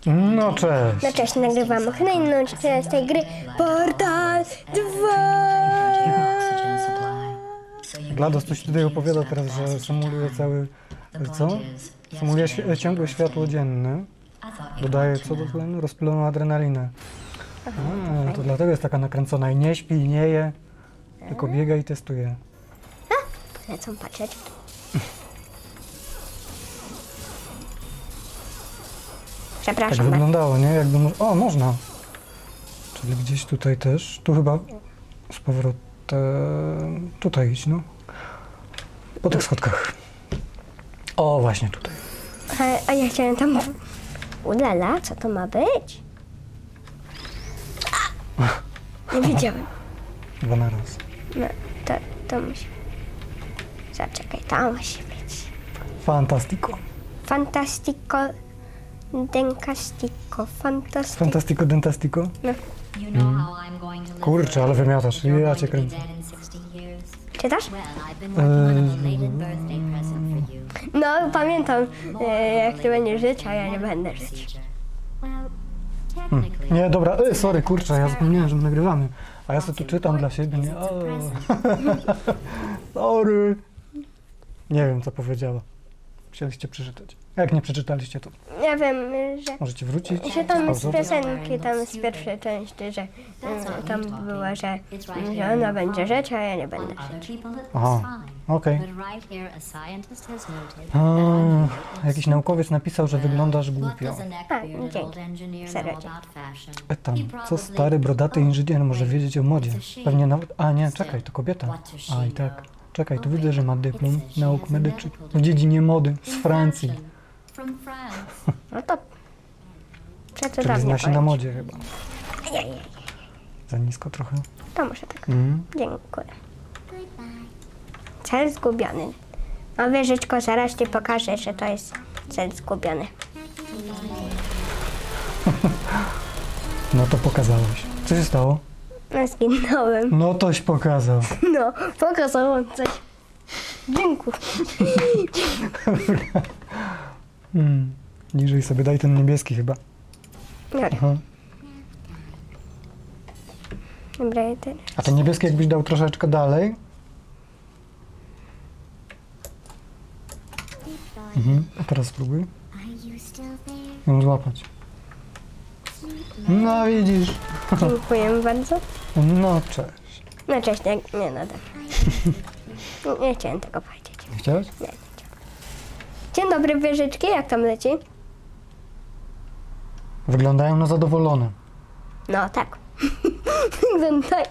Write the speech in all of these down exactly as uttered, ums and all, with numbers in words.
No cześć. No cześć, nagrywamy kolejną część tej gry Portal dwa. GLaDOS coś tutaj opowiada teraz, że symuluje cały... co? Symuluje świ ciągłe światło dzienne. Dodaje co do tlenu? Rozpyloną adrenalinę. A, to dlatego jest taka nakręcona i nie śpi, i nie je, tylko biega i testuje. Lecą patrzeć. Tak Przepraszam. wyglądało, nie? Jakby mo o, można. Czyli gdzieś tutaj też. Tu chyba z powrotem... Tutaj idź, no. Po tych schodkach. O, właśnie tutaj. A, a ja chciałem tam... Ulala, co to ma być? A, nie wiedziałem. Dwa na raz. No, to, to musi... Zaczekaj, to musi być. Fantastico. Fantastico... Denkastico, fantastico. Fantastico, dentastico. No. Mm. Kurczę, ale wymiatasz. Ja cię kręcę. Czytasz? Eee, No, pamiętam, e, jak ty będziesz żyć, a ja nie będę żyć. hmm. Nie, dobra, e, sorry, kurczę, ja zapomniałem, że my nagrywamy. A ja sobie tu czytam dla siebie, nie? O. Sorry. Nie wiem, co powiedziała. Musieliście przeczytać. Jak nie przeczytaliście, to Ja wiem, że... możecie wrócić. Że tam z Pauzować. piosenki, tam z pierwszej części, że mm, tam było, że, że ona będzie żyć, a ja nie będę żyć. Aha, okej. A, jakiś naukowiec napisał, że wyglądasz głupio. A, dzięki. Serio, Pytam, co stary, brodaty inżynier może wiedzieć o modzie? Pewnie nawet... A nie, czekaj, to kobieta. A i tak. Czekaj, tu widzę, że ma dyplom nauk medycznych w dziedzinie mody z Francji. no to Czyli przeczytam, zna nie się na powiem. modzie chyba. Za nisko trochę. To może tak. Mm. Dziękuję. Cel zgubiony. No wieżyczko, zaraz ci pokażę, że to jest cel zgubiony. No to pokazałeś. Co się stało? No zginąłem. No toś pokazał. No, pokazałam coś. Dziękuję. Hmm. Niżej sobie daj ten niebieski chyba. Dobra, Aha. dobra, ja ten. A ten niebieski jakbyś dał troszeczkę dalej. Mhm. A teraz spróbuj ją złapać. No widzisz. Dziękuję bardzo. No cześć. No cześć, nie, nie nada. Nie, nie chciałem tego powiedzieć. Nie chciałeś? Nie, nie chciałem. Dzień dobry, wieżyczki, jak tam leci? Wyglądają na zadowolone. No tak. Wyglądają.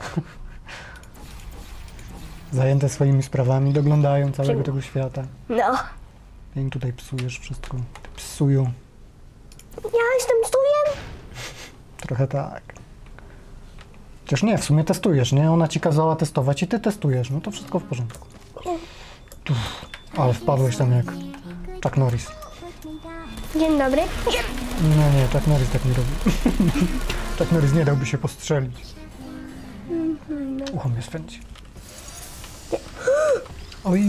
Zajęte swoimi sprawami, doglądają całego tego świata. No. Ty im tutaj psujesz wszystko. Psują. Ja jestem stujem? Trochę tak. Chociaż nie, w sumie testujesz, nie? Ona ci kazała testować i ty testujesz. No to wszystko w porządku. Uff, ale wpadłeś tam jak Chuck Norris. Dzień dobry. No nie, Chuck Norris tak nie robi. Chuck Norris nie dałby się postrzelić. Ucho mnie swędzi. Oj.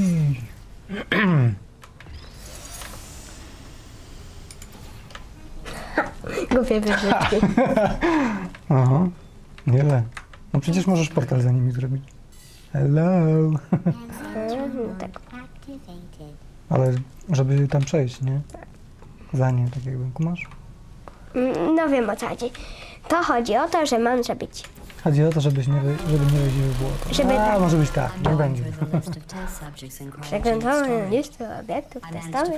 Głupie wieżyczki. Aha, nieźle. No przecież możesz portal za nimi zrobić. Hello. Mhm, tak. Ale żeby tam przejść, nie? Za nie, tak jakby, kumasz? Mm, No wiem, o co chodzi. To chodzi o to, że mam zrobić. Chodzi o to, żebyś nie, wy- żeby nie wejść w błoto. Żeby A, tak. może być tak, nie będzie. Przeglądamy listę obiektów testowych.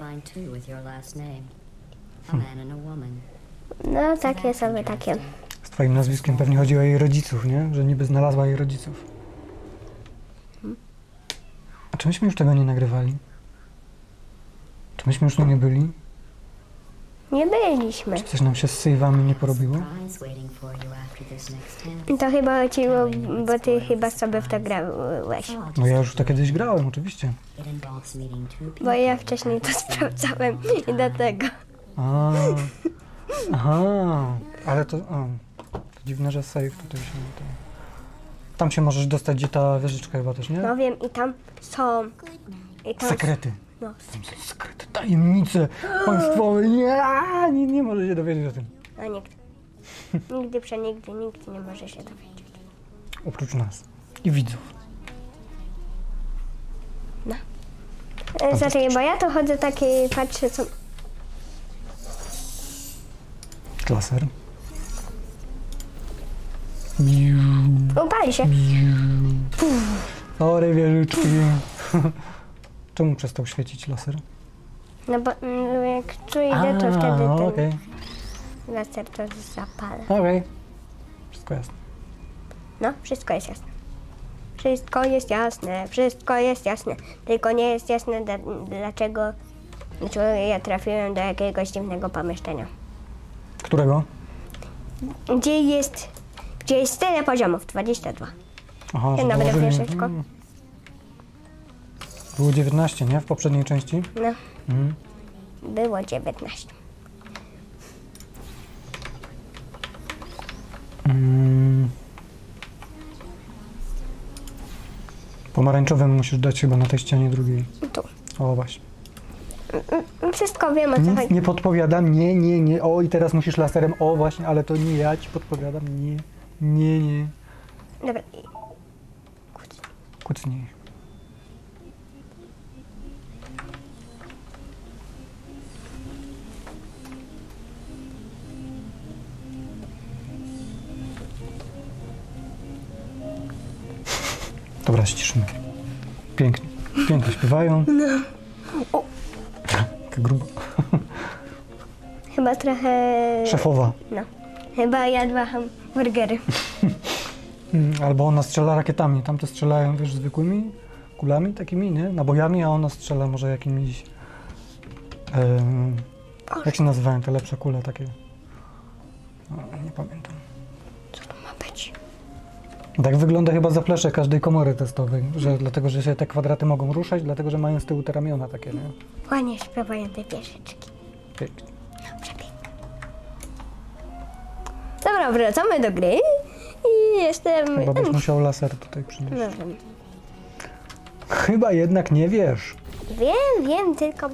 No takie sobie takie. Z twoim nazwiskiem pewnie chodzi o jej rodziców, nie? Że niby znalazła jej rodziców. A czy myśmy już tego nie nagrywali? Czy myśmy już tu nie byli? Nie byliśmy. Czy coś nam się z save'ami nie porobiło? To chyba chodziło, bo ty chyba sobie w to grałeś. No ja już to kiedyś grałem, oczywiście. Bo ja wcześniej to sprawdzałem i dlatego. A, aha, ale to, a, to dziwne, że save tutaj się... To... Tam się możesz dostać, gdzie ta wieżyczka chyba też, nie? No wiem, i tam są. I tam Sekrety. No, Tam są sekrety, tajemnice państwowe. Nie, nie, nie może się dowiedzieć o tym. A nikt. Nigdy, przenigdy, nikt nie może się dowiedzieć. Oprócz nas. I widzów. No. E, Znaczy, bo ja to chodzę taki, patrzę co... Laser. Miu, Upali się. miu. Sorry, wieżyczki. Czemu przestał świecić laser? No bo mm, jak tu idę, to A, wtedy no, ten okej. laser to zapala. Okej. Wszystko jasne. No, wszystko jest jasne. Wszystko jest jasne, wszystko jest jasne. Tylko nie jest jasne, da, dlaczego dlaczego ja trafiłem do jakiegoś dziwnego pomieszczenia. Którego? Gdzie jest, gdzie jest tyle poziomów? dwadzieścia dwa. Aha, Ja że nawet dołożyli- wieżyczko. Mm. Było dziewiętnaście, nie? W poprzedniej części? No, Mhm. było dziewiętnaście. Mm. Pomarańczowym musisz dać chyba na tej ścianie drugiej. Tu. O, właśnie. Wszystko wiem o co Nic chodzi. nie podpowiadam, nie, nie, nie. O, i teraz musisz laserem. O, właśnie, ale to nie ja ci podpowiadam. Nie, nie, nie. Dobra. Kucnij. Dobra, ściszymy. Pięknie. Pięknie śpiewają. No. O, Taka gruba. chyba trochę... Szefowa. No. Chyba jadła hamburgery. Mm, Albo ona strzela rakietami. Tamte strzelają, wiesz, zwykłymi kulami takimi, nie? Nabojami, a ona strzela może jakimiś... em, jak się nazywają te lepsze kule takie? O, nie pamiętam. Co to ma być? Tak wygląda chyba zaplecze każdej komory testowej, że dlatego, że się te kwadraty mogą ruszać, dlatego, że mają z tyłu te ramiona takie, nie? Ładnie śpiewają te wieżyczki. Pięknie. Dobrze, pięknie. Dobra, wracamy do gry. I jestem... Chyba byś musiał laser tutaj przynieść. No wiem. Chyba jednak nie wiesz. Wiem, wiem, tylko...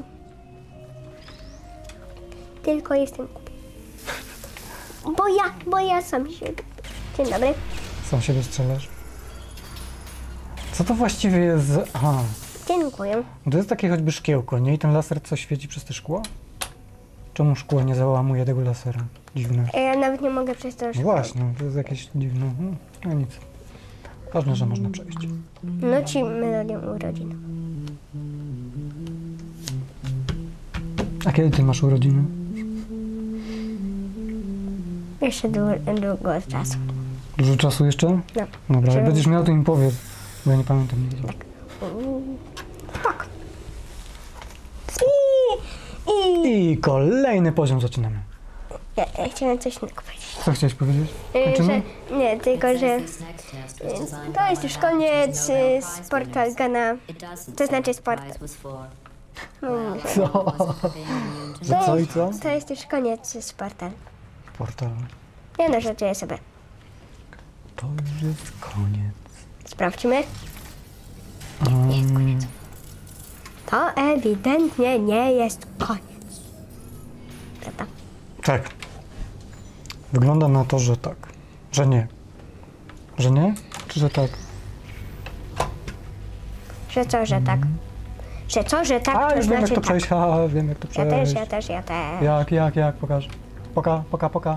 Tylko jestem głupi. Bo ja, bo ja sam siebie. Dzień dobry. Sam siebie strzelasz. Co to właściwie jest? za- Aha, Dziękuję. to jest takie choćby szkiełko, nie? I ten laser co świeci przez te szkło? Czemu szkło nie załamuje tego lasera? Dziwne. Ja nawet nie mogę przez to... No właśnie, to jest jakieś dziwne. Hmm, no nic. Ważne, że można przejść. No ci melodią urodzin. A kiedy ty masz urodziny? Jeszcze długo, długo czasu. Dużo czasu jeszcze? No. Dobra, jak Żeby- będziesz miał, to im powiedz. Bo ja nie pamiętam nigdy. Tak. I, i I kolejny poziom zaczynamy. ja, ja chciałem coś innego powiedzieć. Co chciałeś powiedzieć? Y, Kończymy? Że, nie, tylko że y, to jest już koniec y, z Portal Gana. To znaczy z Portal. Mm, Co? Że co i co? To jest już koniec z Portal. Portal. Nie no, żartuję sobie. To już jest koniec. Sprawdźmy. Um, To ewidentnie nie jest koniec. Prawda? tak. Wygląda na to, że tak. Że nie. Że nie? Czy że tak? Że co, że tak? Że co, że tak, A, to już wiem jak znaczy to tak. przejść. Ha, wiem jak to Ja przejść. też, ja też, ja też. Jak, jak, jak? Pokaż. Poka, poka, poka.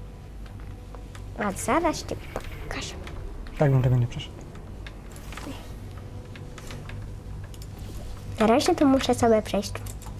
A zaraz ci pokażę. Tak bym tego nie przeszedł. Na razie to muszę sobie przejść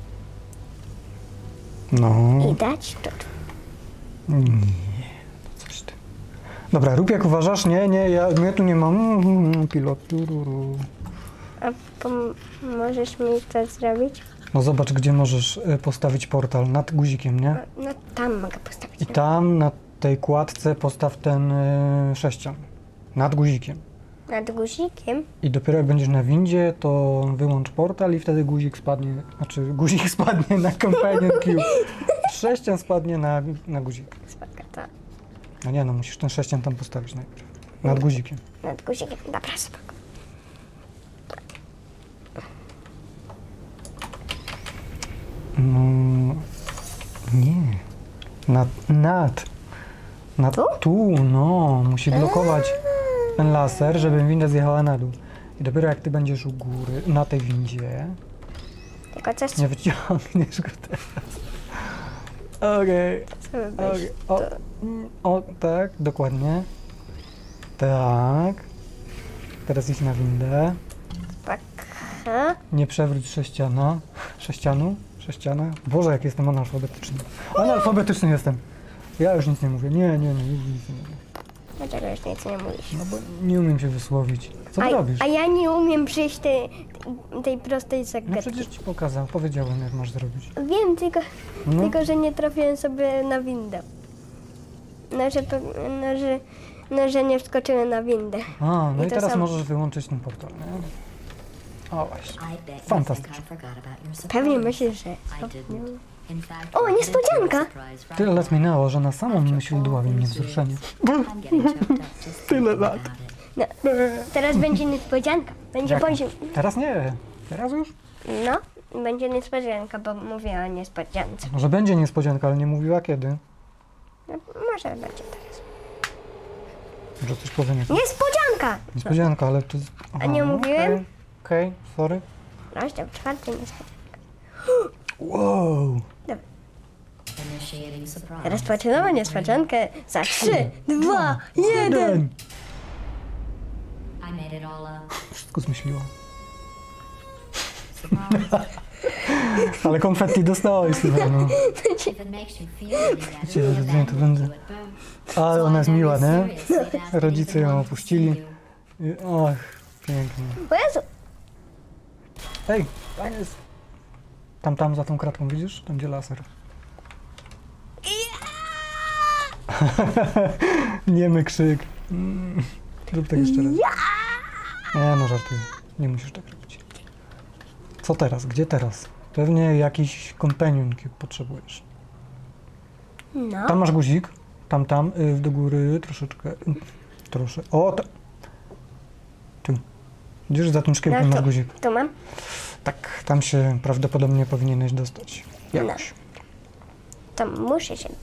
No. i dać to. Nie. Coś ty. Dobra, rób jak uważasz. Nie, nie, ja, ja tu nie mam. Mm, Pilot. Tururu. A pomożesz mi to zrobić? No zobacz, gdzie możesz y, postawić portal. Nad guzikiem, nie? No tam mogę postawić. I tam na tej kładce postaw ten y, sześcian. Nad guzikiem. Nad guzikiem? I dopiero jak będziesz na windzie, to wyłącz portal i wtedy guzik spadnie, znaczy guzik spadnie na Companion Cube. Sześcian spadnie na, na guzik. Spoko, to No nie no, musisz ten sześcian tam postawić najpierw. Nad guzikiem. nad guzikiem. Dobra, spoko. No... Nie. Nad, nad. Nad Tu? tu, no. Musi blokować ten laser, żeby winda zjechała na dół. I dopiero jak ty będziesz u góry, na tej windzie, Tylko coś nie wyciągniesz go teraz. Okej. trzeba Okay. wejść. O, mm, o, tak, dokładnie. Tak. Teraz idź na windę. Tak. Ha? Nie przewróć sześciana. Sześcianu? Sześciana? Boże, jak jestem analfabetyczny. Analfabetyczny jestem. Ja już nic nie mówię. Nie, nie, nie, już nic nie mówię. Dlaczego już nic nie mówisz? No bo nie umiem się wysłowić. Co ty a, robisz? a ja nie umiem przyjść tej, tej prostej No zagadki. przecież ci pokazał, powiedziałem jak masz zrobić. Wiem, tylko, No. tylko że nie trafiłem sobie na windę. No, że, pe- no, że, no, że nie wskoczyłem na windę. A, no I i to teraz samo. możesz wyłączyć ten portal, nie? O właśnie. Fantastycznie. Pewnie myślisz, że... O, niespodzianka! Tyle lat minęło, że na samą myśl dławi mnie wzruszenie. Tyle lat. No, teraz będzie niespodzianka. Będzie Jaka? poziom. Teraz nie. Teraz już? No, będzie niespodzianka, bo mówię o niespodziance. Może będzie niespodzianka, ale nie mówiła kiedy. No, może będzie teraz. Może coś powiem jak Niespodzianka! niespodzianka, ale to... Aha, nie no mówiłem? Okej, okay, sorry. Rozdział czwarty niespodzianka. Wow. Teraz zaczynamy niespodziankę za trzy, dwa, jeden. Wszystko zmyśliła. Ale konfetti dostałeś, słuchaj, no. Wiecie, że nie, to będę... Ale ona jest miła, nie? Rodzice ją opuścili. I, ach, pięknie. O Jezu! Ej, tam jest... Tam, tam, za tą kratką, widzisz? Tam, gdzie laser. Niemy krzyk. Mm. Zrób tak jeszcze raz. Nie, no żartuję. Nie musisz tak robić. Co teraz? Gdzie teraz? Pewnie jakiś companion cube potrzebujesz. No, Tam masz guzik. Tam, tam, y, do góry troszeczkę. y, Trosze. O, ta... Tu. Widzisz, za tym szkiełkiem no masz tu, guzik. tu mam. Tak, tam się prawdopodobnie powinieneś dostać. Jakoś. To muszę się...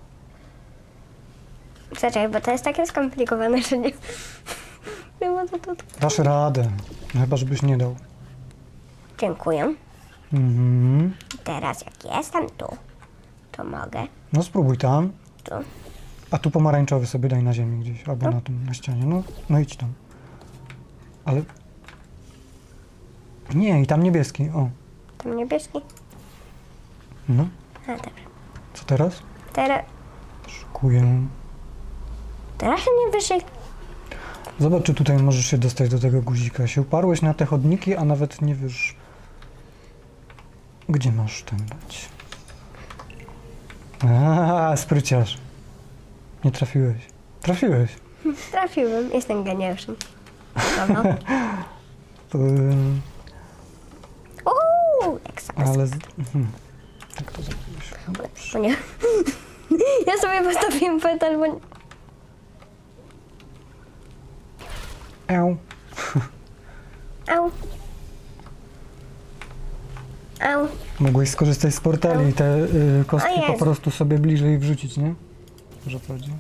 Zaczekaj, bo to jest takie skomplikowane, że nie... Nie ma to, to, to. Dasz radę. No chyba, żebyś nie dał. Dziękuję. Mhm. Teraz jak jestem tu, to mogę No spróbuj tam. tu. A tu pomarańczowy sobie daj na ziemi gdzieś, albo na tym, na ścianie. No, no idź tam. Ale... Nie, i tam niebieski, o. Tam niebieski. No, A dobra. co teraz? Teraz... Szykuję. Teraz nie wyżej. Zobacz, czy tutaj możesz się dostać do tego guzika. Się uparłeś na te chodniki, a nawet nie wiesz... Gdzie masz ten dać? Aaa, spryciarz. Nie trafiłeś. Trafiłeś. Trafiłem. Jestem geniuszem. Dobra. Ym, Uuu, jak sobie... ale... Z... Mhm. Tak to zrobiłeś. Dobrze. O nie. Ja sobie postawiłem petal, bo... Eł. Au. Au. Mogłeś skorzystać z portali i te y, kostki O po Jezu. prostu sobie bliżej wrzucić, nie? Że co chodzi?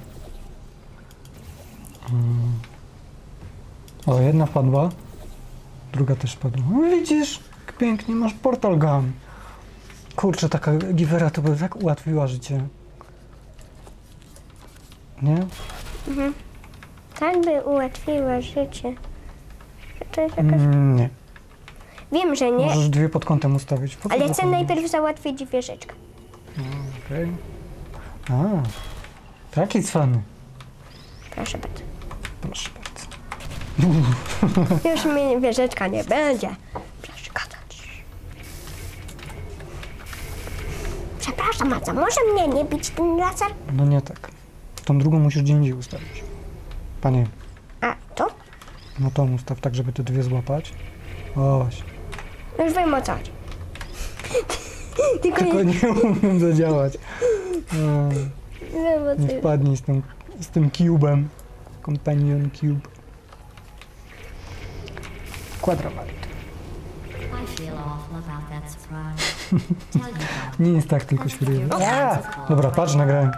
Mm. O, jedna wpadła. Druga też wpadła. No widzisz, jak pięknie, masz portal gun. Kurczę, taka givera to by tak ułatwiła życie. Nie? Mhm. Tak by ułatwiła życie. Że to jest jakaś... Mm, nie. Wiem, że nie, Możesz dwie pod kątem ustawić. Po co ale to chcę robisz? najpierw załatwić wieżyczkę. Okej. A, taki cwany. Proszę bardzo. Proszę bardzo. Już mi wieżyczka nie będzie przeszkadzać. Przepraszam, a co może mnie nie bić ten laser? No nie tak. Tą drugą musisz gdzie indziej ustawić. Panie, A, tu? no tą ustaw tak, żeby te dwie złapać. Oś. Już wiem o co chodzi. Tylko Tylko nie, nie umiem zadziałać. No, wiem o co nie chodzi. wpadnij z tym, z tym cubem. Companion cube. Quadralight. Nie jest tak, tylko świruje. A! Dobra, patrz, nagrałem.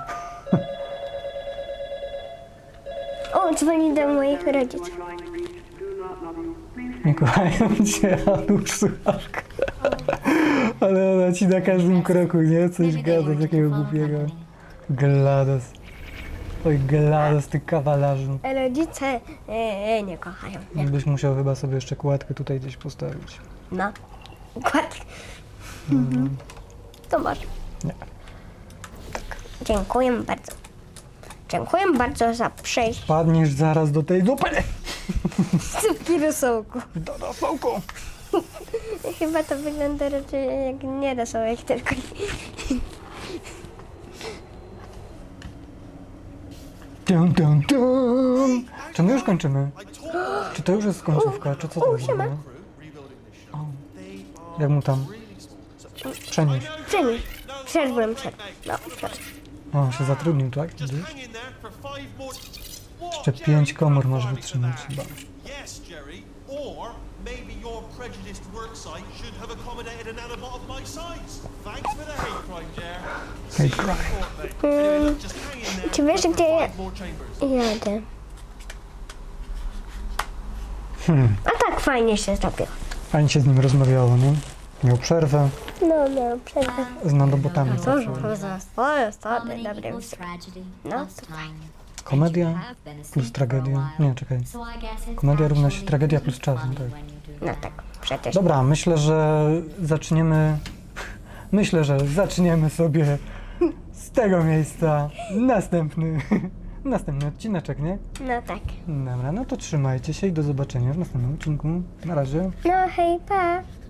O, dzwoni do moich rodziców. Nie kochają cię, a nóż słuchawka. Ale ona ci na każdym kroku, nie? Coś gada takiego głupiego. GLaDOS. Oj, GLaDOS, ty kawalarzu. Rodzice e, nie kochają mnie. Byś musiał chyba sobie jeszcze kładkę tutaj gdzieś postawić. No. Kładkę. Mhm. To może. Nie. Dziękuję bardzo. Dziękuję bardzo za przejście. Padniesz zaraz do tej dupy! Cupki rosołku. Do rosołku! Chyba to wygląda raczej jak nie rosołek, tylko... Dum, dum, dum. Czy my już kończymy? Czy to już jest końcówka? Czy co to U, jest? siema. O. Jak mu tam? Przenieść. Przenieś. Przerwłem przed. No, przed. O, się zatrudnił, tak? Widzisz? Jeszcze pięć komór może wytrzymać chyba. Maybe your prejudiced worksite should have accommodated an nanobot of my size. Thanks for the hate crime, Jer. Hate crime. Anyway, look, just hang in there. Czy wiesz, gdzie ja Five more chambers. jadę? Hmm. A tak fajnie się zrobiło. Fajnie się z nim rozmawiało, nie? Miał przerwę No, no, przerwę. z nanobotami. Co za... O, jest to dobre. No, Komedia plus tragedia. Nie, czekaj. Komedia równa się tragedia plus czas, tak. no tak, przecież. Dobra, myślę, że zaczniemy... Myślę, że zaczniemy sobie z tego miejsca następny... Następny odcineczek, nie? No tak. Dobra, no to trzymajcie się i do zobaczenia w następnym odcinku. Na razie. No hej, pa.